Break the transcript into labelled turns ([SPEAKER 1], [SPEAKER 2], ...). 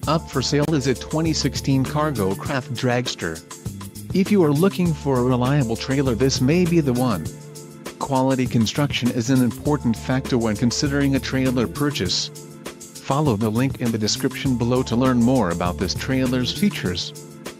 [SPEAKER 1] Up for sale is a 2016 cargo craft dragster. If you are looking for a reliable trailer, this may be the one. Quality construction is an important factor when considering a trailer purchase. Follow the link in the description below to learn more about this trailer's features.